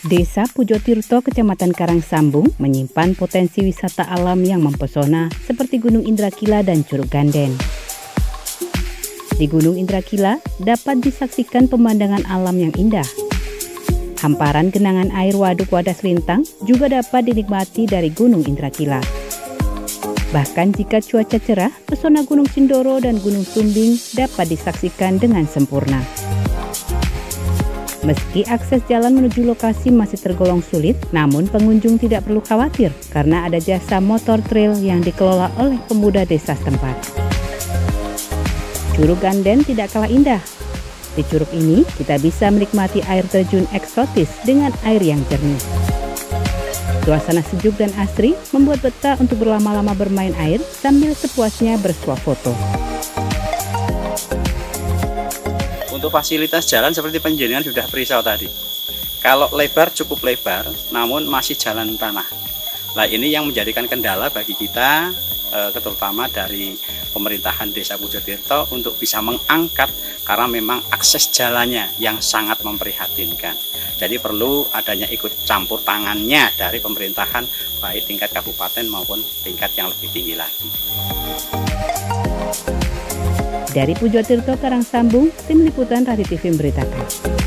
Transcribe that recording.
Desa Pujotirto, Kecamatan Karangsambung, menyimpan potensi wisata alam yang mempesona seperti Gunung Indrakila dan Curug Ganden. Di Gunung Indrakila dapat disaksikan pemandangan alam yang indah. Hamparan genangan air Waduk Wadas Lintang juga dapat dinikmati dari Gunung Indrakila. Bahkan jika cuaca cerah, pesona Gunung Sindoro dan Gunung Sumbing dapat disaksikan dengan sempurna. Meski akses jalan menuju lokasi masih tergolong sulit, namun pengunjung tidak perlu khawatir karena ada jasa motor trail yang dikelola oleh pemuda desa setempat. Curug Ganden tidak kalah indah. Di curug ini, kita bisa menikmati air terjun eksotis dengan air yang jernih. Suasana sejuk dan asri membuat betah untuk berlama-lama bermain air sambil sepuasnya bersuah foto. Untuk fasilitas jalan seperti penjenengan sudah beritahu tadi. Kalau lebar cukup lebar, namun masih jalan tanah. Nah, ini yang menjadikan kendala bagi kita, terutama dari pemerintahan Desa Pujotirto untuk bisa mengangkat karena memang akses jalannya yang sangat memprihatinkan. Jadi perlu adanya ikut campur tangannya dari pemerintahan baik tingkat kabupaten maupun tingkat yang lebih tinggi lagi. Dari Pujotirto, Karangsambung, Tim Liputan Radio TV memberitakan.